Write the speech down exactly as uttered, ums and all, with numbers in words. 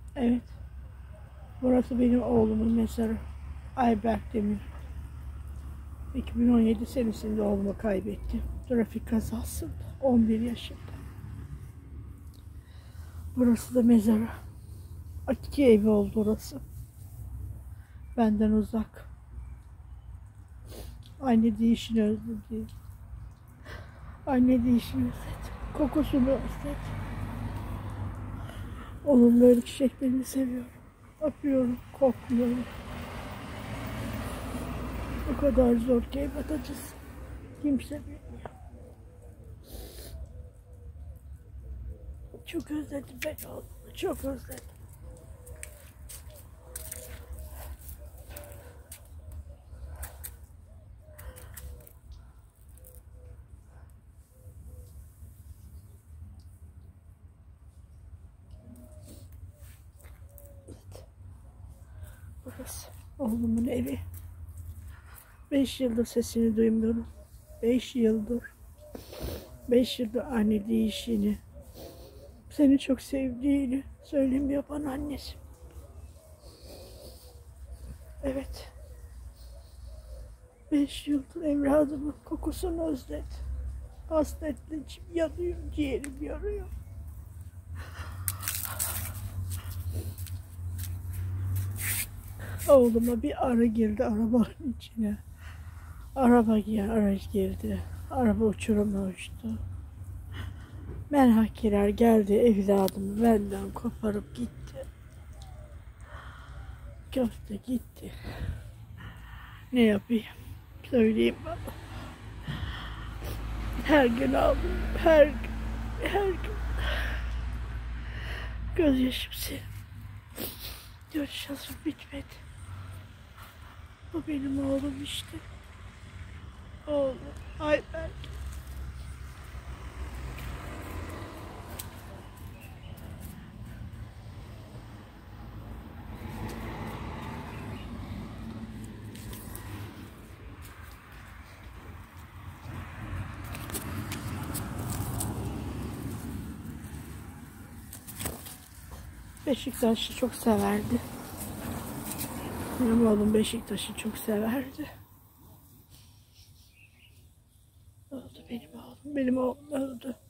Evet. Burası benim oğlumun mezarı. Ayberk Demir. iki bin on yedi senesinde oğlumu kaybettim. Trafik kazasında. on bir yaşında. Burası da mezarı. İki evi oldu orası. Benden uzak. Anne deyişini özledim. Anne deyişini özledim. Kokusunu özledim. Onun böyle çiçeklerini seviyorum. Öpüyorum, kokluyorum. O kadar zor ki evlat acısı. Kimse bilmiyor. Çok özledim ben oğlumu. Çok özledim. Evet. Burası oğlumun evi. Beş yıldır sesini duymuyorum. Beş yıldır. Beş yıldır anne deyişini, seni çok sevdiğini söylemiyor bana annesi. Evet. Beş yıldır evladımın kokusunu özledim. Hasretle içim yanıyor, ciğerim yanıyor. Oğluma bir arı girdi arabanın içine. Araba girdi, araç girdi. Araba uçuruma uçtu. Merhakiler geldi, evladımı benden koparıp gitti. Köfte gitti. Ne yapayım? Söyleyeyim bana. Her gün ağlıyorum, her gün, her gün. Gözyaşım senin. Göz yaşım bitmedi. Bu benim oğlum işte. Oğlum, Ayberk. Beşiktaş'ı çok severdi. Benim oğlum Beşiktaş'ı çok severdi. Öldü benim oğlum. Benim oğlum öldü.